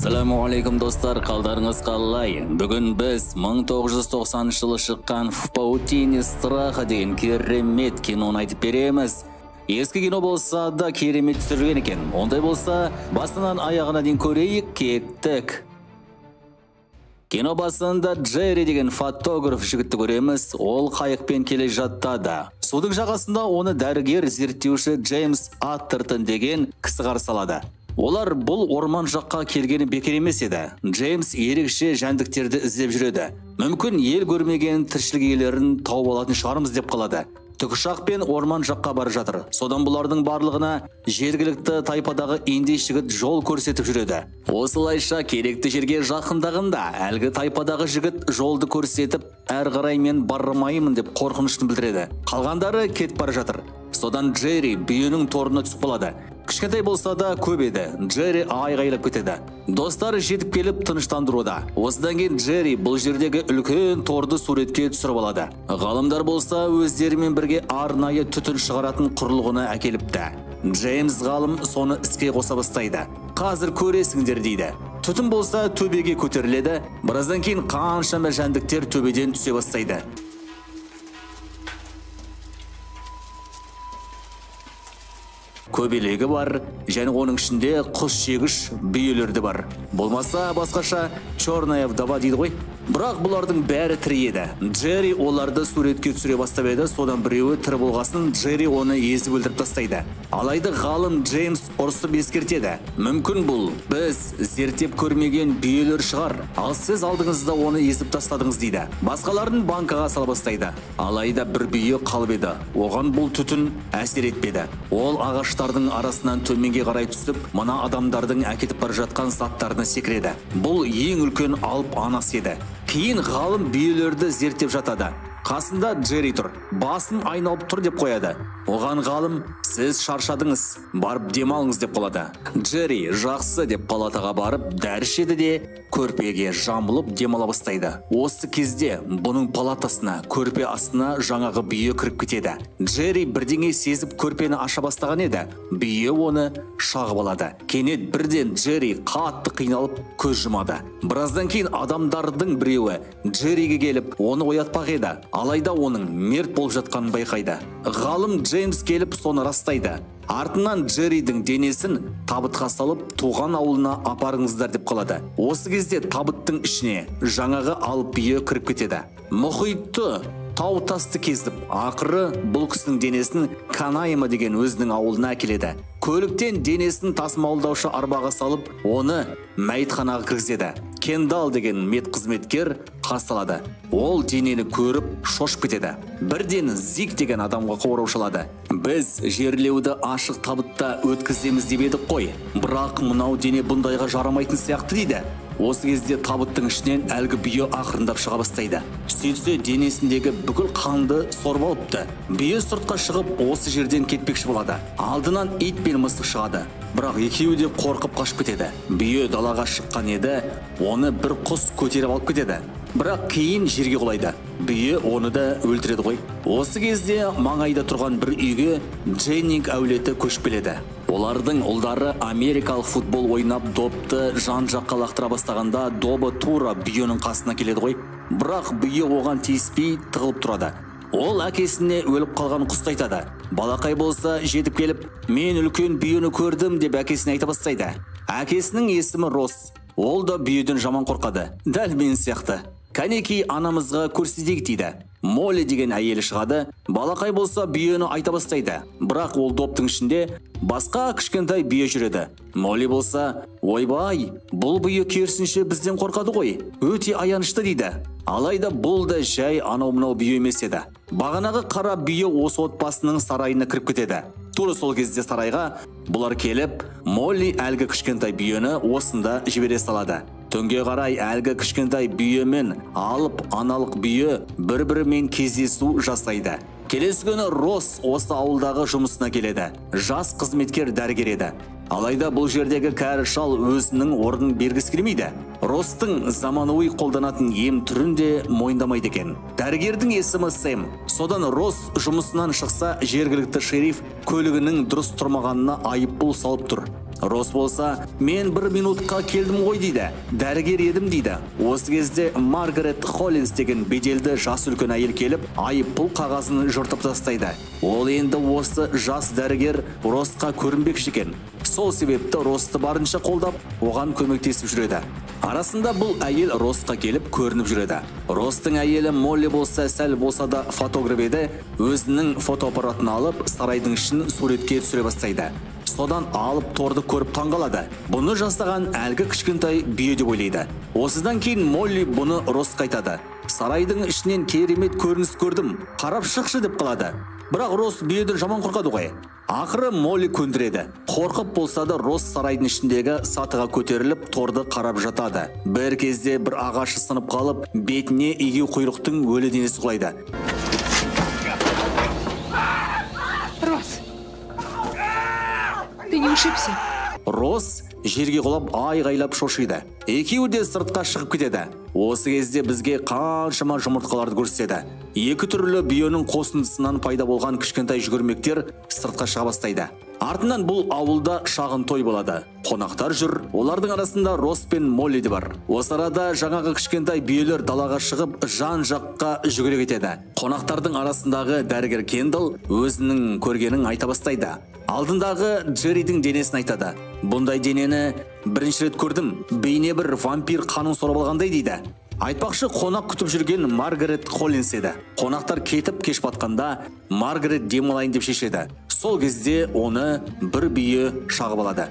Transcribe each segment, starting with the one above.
Ассаламуалейкум достар, қалдарыңыз қалай? Бүгін біз 1990 жылы шыққан «В паутине страха» деген керемет киноны айтып береміз. Ескі кино болса да керемет түсірген екен. Ондай болса, басынан аяғына дейін көрейік, кеттік. Кино басында Джерри деген фотограф жігітті көреміз. Ол қайықпен келе жаттады. Судың жағасында оны дәрігер зерттеуші Джеймс Аттертон деген кісі қарсы алады. Олар бұл орман жаққа келгені бекер емес еді. Джеймс ерекше жәндіктерді іздеп жүреді. Мүмкін ел көрмеген тіршілік иелерін тауып алатын шығармыз деп қалады. Тікұшақпен орман жаққа бара жатыр. Содан бұлардың барлығына жергілікті тайпадағы индей жігіт жол көрсетіп жүреді. Осылайша керекті жерге жақындағанда әлгі тайпадағы жігіт жолды көрсетіп, әрі қарай мен бармаймын деп қорқынышын білдіреді. Қалғандары кетіп бара жатыр. Содан Джерри бүйенің торына түсіп қалады. Кішкентай болса да көп еді. Джерри айғайлап кетеді. Достары жетіп келіп тыныштандыруда. Осыдан кейін Джерри бұл жердегі үлкен торды суретке түсіріп алады. Ғалымдар болса өздерімен бірге арнайы түтін шығаратын құрылғыны әкеліпті. Джеймс ғалым соны іске қоса бастайды. Қазір көресіңдер дейді. Түтін болса төбеге көтеріледі. Біраздан кейін қаншама жәндіктер төбеден түсе бастайды. Көбелегі бар, және оның ішінде құс жегіш бүйелерді бар. Болмаса басқаша черная вдова дейді ғой. Бірақ бұлардың бәрі тірі еді. Джерри оларды суретке түсіре бастап еді. Содан біреуі тірі болғасын Джерри оны езіп өлтіріп тастайды. Алайда ғалым Джеймс ұрсып ескертеді. Мүмкін бұл біз зерттеп көрмеген бүйелер шығар. Ал сіз алдыңызда оны езіп тастадыңыз дейді. Басқаларын банкаға сала бастайды. Алайда бір бүйе қалып еді. Оған бұл түтін әсер етпеді. Ол ағаштардың арасынан төменге қарай түсіп, мына адамдардың әкетіп бара жатқан заттарына секіреді. Бұл ең үлкен алып анасы еді. Кейін ғалым бүйелерді зерттеп жатады. Қасында Джерри тұр. Басын айналып тұр деп қояды. Оған ғалым: сіз шаршадыңыз, барып демалыңыз деп қалады. Джерри жақсы деп палатаға барып дәрішеді де көрпеге жамылып демала бастайды. Осы кезде бұның палатасына, көрпе астына жаңағы бүйе кіріп кетеді. Джерри бірдеңе сезіп көрпені аша бастаған еді. Бүйе оны шағып алады. Кенет бірден Джерри қатты қиналып көз жұмады. Біраздан кейін адамдардың біреуі Джерриге келіп оны оятпақ еді. Алайда оның мерт болып жатқанын байқайды. Ғалым Джеймс келіп соны растайды. Артынан Джерридің денесін табытқа салып туған ауылына апарыңыздар деп қалады. Осы кезде табыттың ішіне жаңағы алып бүйе кіріп кетеді. Мұхитты, тау тасты кездіп, ақыры бұл кісінің денесін Канайма деген өзінің ауылына әкеледі. Көліктен денесін тасымалдаушы арбаға салып, оны мәйітханаға кіргізеді. Кендал деген медқызметкер қарсы. Ол денені көріп шошып кетеді. Бірден Зик деген адамға қоңырау шалады. Біз жерлеуді ашық табытта өткіземіз деп едік қой. Бірақ мынау дене бұндайға жарамайтын сияқты дейді. Осы кезде табыттың ішінен әлгі бүйе ақырындап шыға бастайды. Сөйтсе денесіндегі бүкіл қанды сорып алыпты. Бүйе сыртқа шығып осы жерден кетпекші болады. Алдынан ит пен мысық шығады. Бірақ екеуі де қорқып қашып кетеді. Бүйе далаға шыққан еді, оны бір құс көтеріп алып кетеді. Бірақ кейін жерге құлайды. Бүйе оны да өлтіреді ғой. Осы кезде маңайда тұрған бір үйге Дженнинг әулеті көшіп келеді. Олардың ұлдары америкалық футбол ойнап допты жан-жаққа лақтыра бастағанда добы тура бүйенің қасына келеді ғой. Бірақ бүйе оған тиіспей тығылып тұрады. Ол әкесіне өліп қалған құсты айтады. Балақай болса жетіп келіп, мен үлкен бүйені көрдім деп әкесіне айта бастайды. Әкесінің есімі Росс. Ол да бүйеден жаман қорқады. Дәл мен сияқты. Кәнекей анамызға көрсетейік дейді. Молли деген әйелі шығады. Балақай болса бүйені айта бастайды. Бірақ ол доптың ішінде басқа кішкентай бүйе жүреді. Молли болса: ойбай, бұл бүйе керісінше бізден қорқады ғой. Өте аянышты дейді. Алайда бұл да жай анау-мынау бүйе емес еді. Бағанағы қара бүйе осы отбасының сарайына кіріп кетеді. Тура сол кезде сарайға бұлар келіп, Молли әлгі кішкентай бүйені осында жібере салады. Түнге қарай әлгі кішкентай бүйе мен алып аналық бүйе бір-бірімен кездесу жасайды. Келесі күні Росс осы ауылдағы жұмысына келеді. Жас қызметкер дәрігер еді. Алайда бұл жердегі кәрі шал өзінің орнын бергісі келмейді. Росстың заманауи қолданатын ем түрін де мойындамайды екен. Дәрігердің есімі Сэм. Содан Росс жұмысынан шықса, жергілікті шериф көлігінің дұрыс тұрмағанына айыппұл салып тұр. Росс болса, мен 1 минутқа келдім ғой дейді, дәрігер едім дейді. Осы кезде Маргарет Холлинс деген беделді жас үлкен әйел келіп, айыппұл қағазын жыртып тастайды. Ол енді осы жас дәрігер Россқа көрінбекші екен. Сол себепті Россты барынша қолдап, оған көмектесіп жүреді. Арасында бұл әйел Россқа келіп көрініп жүреді. Росстың әйелі Молли болса сәл болса да фотограф еді, өзінің фотоаппаратын алып, сарайдың ішін суретке түсіре бастайды. Содан алып торды көріп таңғалады. Бұны жасаған әлгі кішкентай бүйе деп ойлайды. Осыдан кейін Молли бұны Россқа айтады. Сарайдың ішінен керемет көрініс көрдім, қарап шықшы деп қалады. Бірақ Росс бүйеден жаман қорқады ғой. Ақыры Молли көндіреді. Қорқып болса да Росс сарайдың ішіндегі сатыға көтеріліп торды қарап жатады. Бір кезде бір ағашы сынып қалып, бетіне егеу құйрықтың өлі денесі құлайды. Росс, ты не ушибся? Росс жерге құлап айғайлап шошиды. Екеуі де сыртқа шығып кетеді. Осы кезде бізге қаншама жұмыртқаларды көрсетеді. Екі түрлі бүйенің қосындысынан пайда болған кішкентай жүгірмектер сыртқа шыға бастайды. Артынан бұл ауылда шағын той болады. Қонақтар жүр, олардың арасында Росс пен Молли де бар. Осы арада жаңағы кішкентай бүйелер далаға шығып, жан жаққа жүгіре кетеді. Қонақтардың арасындағы дәрігер Кендалл өзінің көргенін айта бастайды. Алдындағы Джерридің денесін айтады. Бұндай денені бірінші рет көрдім, бейне бір вампир қанын сорып алғандай дейді. Айтпақшы, қонақ күтіп жүрген Маргарет Холлинс еді. Қонақтар кетіп кеш батқанда Маргарет демалайын деп шешеді. Сол кезде оны бір бүйе шағып алады.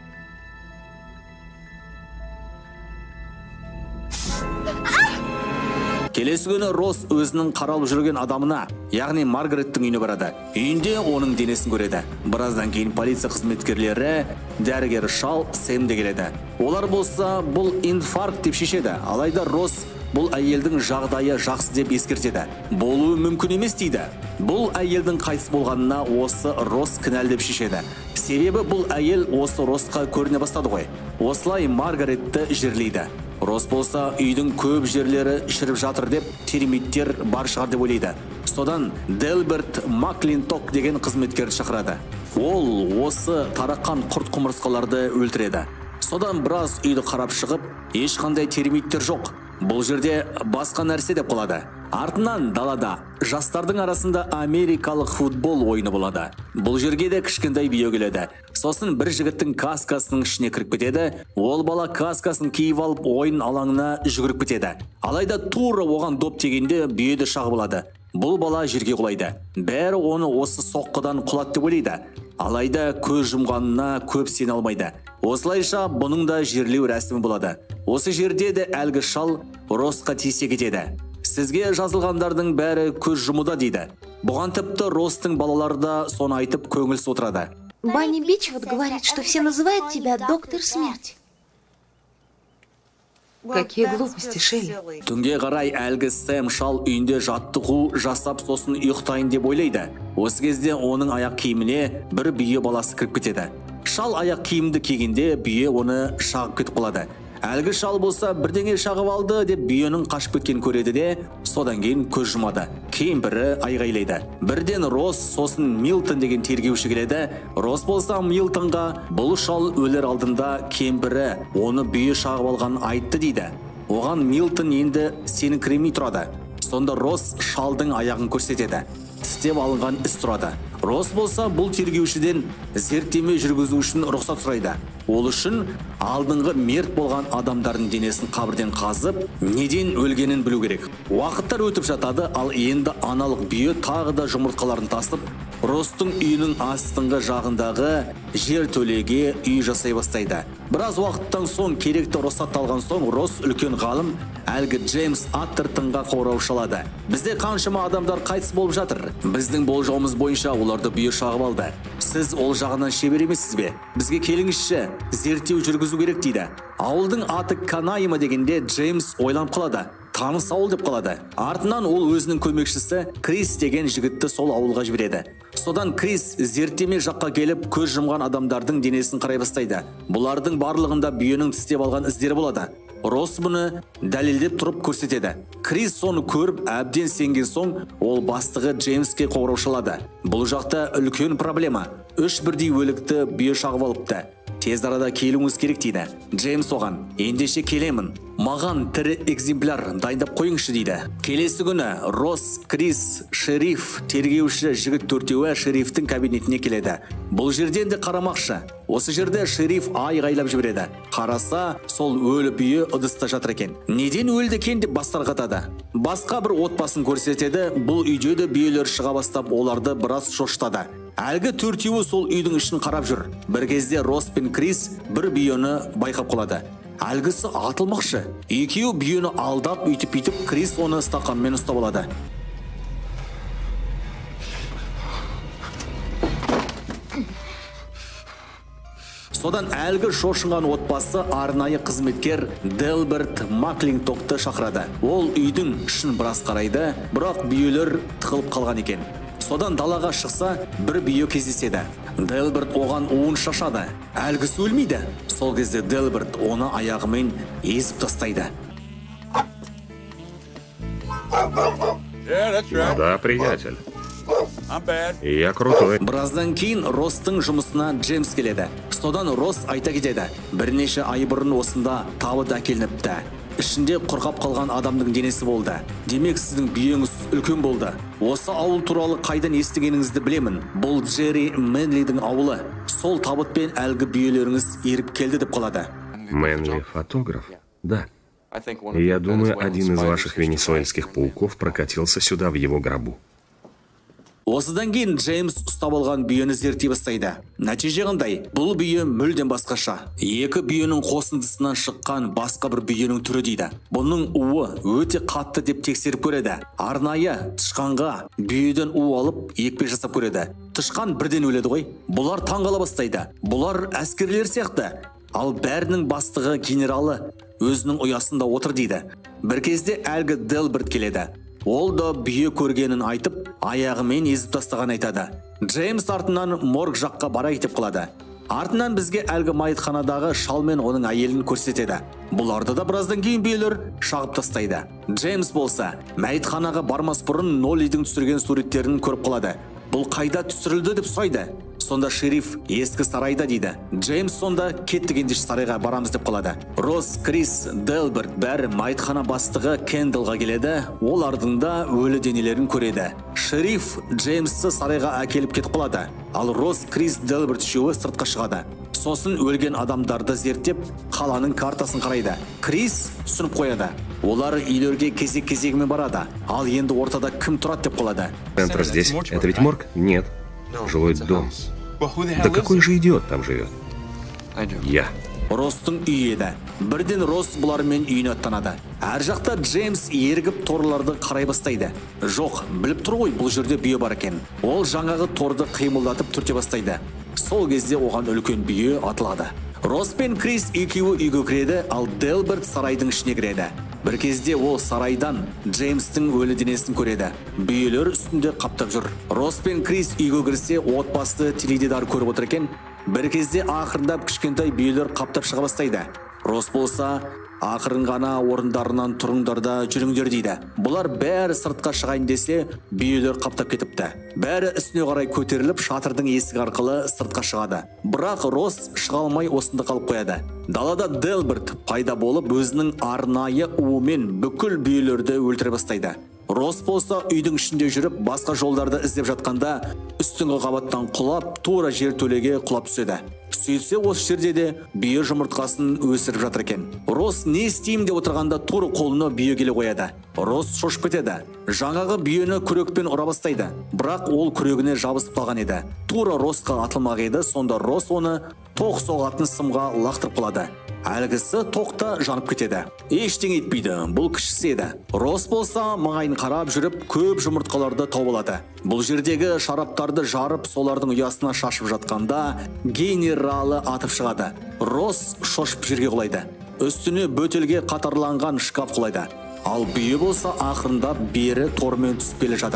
Келесі күні Росс өзінің қаралып жүрген адамына, яғни Маргареттің үйіне барады. Үйінде оның денесін көреді. Біраздан кейін полиция қызметкерлері, дәрігер шал Сэм де келеді. Олар болса, бұл инфаркт деп шешеді. Алайда Росс бұл әйелдің жағдайы жақсы деп ескертеді. Болуы мүмкін емес дейді. Бұл әйелдің қайтыс болғанына осы Росс кінәлі деп шешеді. Себебі бұл әйел осы Россқа көріне бастады ғой. Осылай Маргаретті жерлейді. Росс болса үйдің көп жерлері шіріп жатыр деп, термиттер бар шығар деп ойлайды. Содан Делберт Маклинток деген қызметкерді шақырады. Ол осы тараққан құрт құмырсқаларды өлтіреді. Содан біраз үйді қарап шығып, ешқандай термиттер жоқ. Бұл жерде басқа нәрсе деп қалады. Артынан далада жастардың арасында америкалық футбол ойыны болады. Бұл жерге де кішкентай бүйе келеді. Сосын бір жігіттің каскасының ішіне кіріп кетеді. Ол бала каскасын киіп алып ойын алаңына жүгіріп кетеді. Алайда тура оған доп тигенде бүйеді шағып алады. Бұл бала жерге құлайды. Бәрі оны осы соққыдан құлады деп ойлайды. Алайда көз жұмғанына көп сене алмайды. Осылайша бұның да жерлеу рәсімі болады. Осы жерде де әлгі шал Россқа тисе кетеді. Сізге жазылғандардың бәрі көз жұмуда дейді. Бұған тіпті Росстың балалары да соны айтып көңілсіз отырады. Банни Бичвуд говорит, что все называют тебя доктор смерть. Какие глупости, Шелли. Түнге қарай әлгі Сэм шал үйінде жаттығу жасап сосын ұйықтайын деп ойлайды. Осы кезде оның аяқ киіміне бір бүйе баласы кіріп кетеді. Шал аяқ киімді кигенде бүйе оны шағып кетіп қалады. Әлгі шал болса бірдеңе шағып алды деп бүйенің қашып кеткен көреді де, содан кейін көз жұмады. Кемпірі айғайлайды. Бірден Росс, сосын Милтон деген тергеуші келеді. Росс болса Милтонға бұл шал өлер алдында кемпірі оны бүйе шағып алған айтты дейді. Оған Милтон енді сеніңкіремей тұрады. Сонда Росс шалдың аяғын көрсетеді. Тістеп алынған іс тұрады. Росс болса бұл тергеушіден зерттеме жүргізу үшін рұқсат сұрайды. Ол үшін алдыңғы мерт болған адамдардың денесін қабірден қазып, неден өлгенін білу керек. Уақыттар өтіп жатады, ал енді аналық бүйе тағы да жұмыртқаларын тасып, Росстың үйінің астыңғы жағындағы жер төлеге үй жасай бастайды. Біраз уақыттан соң керекті рұқсат алған соң Росс үлкен ғалым әлгі Джеймс Аттертонға қоңырау шалады. Бізде қаншама адамдар қайтыс болып жатыр. Біздің болжауымыз бойынша оларды бүйе шағып алды. Сіз ол жағынан шебер емессіз бе? Бізге келіңізші, зерттеу жүргізу керек дейді. Ауылдың аты Канайма дегенде Джеймс ойланып қалады. Таныс ауыл деп қалады. Артынан ол өзінің көмекшісі Крис деген жігітті сол ауылға жібереді. Содан Крис зерттеме жаққа келіп көз жұмған адамдардың денесін қарай бастайды. Бұлардың барлығында бүйенің тістеп алған іздері болады. Росс бұны дәлелдеп тұрып көрсетеді. Крис соны көріп әбден сенген соң, ол бастығы Джеймске қоңырау шалады. Бұл жақта үлкен проблема. 3 бірдей өлікті бүйе шағып алыпты. тез арада келуіңіз керек дейді. Джеймс оған: ендеше келемін, маған тірі экземпляр дайындап қойыңызшы дейді. Келесі күні Росс, Крис, шериф, тергеуші жігіт төртеуі шерифтің кабинетіне келеді. Бұл жерден де қарамақшы. Осы жерде шериф айғайлап жібереді. Қараса, сол өлі бүйі ыдыста жатыр екен. Неден өлді екен деп бастар қатады. Басқа бір отбасын көрсетеді. Бұл үйде де бүйелер шыға бастап, оларды біраз шошытады. Әлгі төртеуі сол үйдің ішін қарап жүр. Бір кезде Росс пен Крис бір бүйені байқап қалады. Әлгісі атылмақшы. Екеуі бүйені алдап, үйтіп, Крис оны стақанмен ұстап алады. Содан әлгі шошынған отбасы арнайы қызметкер Делберт Маклинтокты шақырады. Ол үйдің ішін біраз қарайды, бірақ бүйелер тығылып қалған екен. Содан далаға шықса, бір бүйе кездеседі. Делберт оған уын шашады. Әлгісі өлмейді. Сол кезде Делберт оны аяғымен езіп тастайды. Да, приятель. Я крутой. Біраздан кейін Росстың жұмысына Джеймс келеді. Содан Росс айта кетеді: бірнеше ай бұрын осында табыт әкелініпті. Ішінде құрғап қалған адамның денесі болды. Демек, сіздің бүйеңіз үлкен болды. Осы ауыл туралы қайдан естігеніңізді білемін. Бұл Джерри Мэнлидің ауылы. Сол табытпен әлгі бүйелеріңіз еріп келді деп қалады. Мэнли фотограф? Да. Я думаю, один из ваших венесуэльских пауков прокатился сюда в его гробу. Осыдан кейін Джеймс ұстап алған бүйені зерттей бастайды. Нәтиже қандай? Бұл бүйе мүлдем басқаша. Екі бүйенің қосындысынан шыққан басқа бір бүйенің түрі дейді. Бұның уы өте қатты деп тексеріп көреді. Арнайы тышқанға бүйеден у алып, екпе жасап көреді. Тышқан бірден өледі ғой. Бұлар таңғала бастайды. Бұлар әскерлер сияқты. Ал бәрінің бастығы генералы өзінің ұясында отыр дейді. Бір кезде әлгі Делберт келеді. Ол да бүйе көргенін айтып, аяғымен езіп тастаған айтады. Джеймс артынан морг жаққа барайық деп қалады. Артынан бізге әлгі майытханадағы шал мен оның әйелін көрсетеді. Бұларды да біраздан кейін бүйелер шағып тастайды. Джеймс болса, мәйітханаға бармас бұрын Ноллидің түсірген суреттерін көріп қалады. Бұл қайда түсірілді деп сұрайды. Сонда шериф ескі сарайда дейді. Джеймс сонда кеттік ендеше сарайға барамыз деп қалады. Росс, Крис, Делберт бәрі майытхана бастығы Кендалға келеді. Олардың да өлі денелерін көреді. Шериф Джеймсті сарайға әкеліп кетіп қалады. Ал Росс, Крис, Делберт үшеуі сыртқа шығады. Сосын өлген адамдарды зерттеп, қаланың картасын қарайды. Крис түсініп қояды. Олар үйлерге кезек-кезегімен барады. Ал енді ортада кім тұрады деп қалады. Центр здесь. Это ведь морг? Нет. Жилой дом. Да какой же идиот там живет? Я. Росстың үйі еді. Бірден Росс бұлармен үйіне аттанады. Әр жақта Джеймс ергіп торларды қарай бастайды. Жоқ, біліп тұр ғой, бұл жерде бүйе бар екен. Ол жаңағы торды қимылдатып түрте бастайды. Сол кезде оған үлкен бүйе атылады. Росс пен Крис екеуі үйге кіреді, ал Делберт сарайдың ішіне кіреді. Бір кезде ол сарайдан Джеймстің өлі денесін көреді. Бүйелер үстінде қаптап жүр. Росс пен Крис үйге кірсе, отбасы теледидар көріп отыр екен. Бір кезде ақырындап кішкентай бүйелер қаптап шыға бастайды. Росс болса, ақырын ғана орындарынан тұрыңдар да жүріңдер дейді. Бұлар бәрі сыртқа шығайын десе, бүйелер қаптап кетіпті. Бәрі үстіне қарай көтеріліп, шатырдың есігі арқылы сыртқа шығады. Бірақ Росс шыға алмай осында қалып қояды. Далада Делберт пайда болып, өзінің арнайы уымен бүкіл бүйелерді өлтіре бастайды. Росс болса үйдің ішінде жүріп, басқа жолдарды іздеп жатқанда, үстіңгі қабаттан құлап, тура жертөлеге құлап түседі. Сөйтсе, осы жерде де бүйе жұмыртқасын өсіріп жатыр екен. Росс не істеймін деп отырғанда тура қолына бүйе келе қояды. Росс шошып кетеді. Жаңағы бүйені күрекпен ұра бастайды. Бірақ ол күрегіне жабысып қалған еді. Тура Россқа атылмақ еді, сонда Росс оны тоқ соғатын сымға лақтырып қалады. Әлгісі тоқта жанып кетеді. Ештеңе етпейді, бұл кішісі еді. Росс болса, маңайын қарап жүріп, көп жұмыртқаларды тауып алады. Бұл жердегі шараптарды жарып, солардың ұясына шашып жатқанда, генералы атып шығады. Росс шошып жерге құлайды. Үстіне бөтелге қатарланған шкаф құлайды. Ал бүйе болса, ақырындап бері тормен түсіп келе жатыр.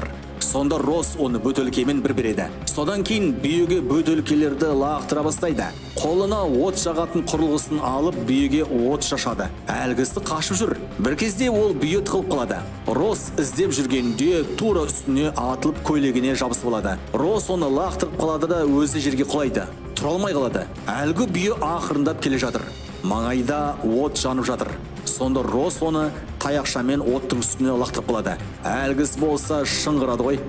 Сонда Росс оны бөтелкемен бір береді. Содан кейін бүйеге бөтелкелерді лақтыра бастайды. Қолына от жағатын құрылғысын алып бүйеге от шашады. Әлгісі қашып жүр. Бір кезде ол бүйе тығылып қалады. Росс іздеп жүргенде тура үстіне атылып көйлегіне жабысып алады. Росс оны лақтырып қалады да өзі жерге құлайды. Тұра алмай қалады. Әлгі бүйе ақырындап келе жатыр. Маңайда от жанып жатыр. Сонда Росс оны таяқшамен оттың үстіне лақтырып қалады. Әлгісі болса шыңғырады ғой.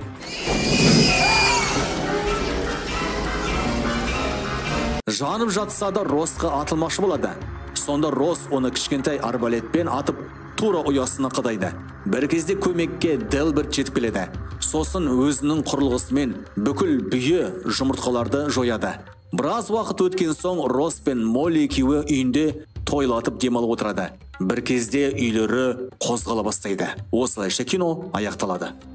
Жанып жатса да Россқа атылмақшы болады. Сонда Росс оны кішкентай арбалетпен атып тура ұясына қадайды. Бір кезде көмекке Делберт жетіп келеді. Сосын өзінің құрылғысымен бүкіл бүйе жұмыртқаларды жояды. Біраз уақыт өткен соң Росс пен Молли екеуі үйінде тойлатып демалып отырады. Бір кезде үйлері қозғала бастайды. Осылайша кино аяқталады.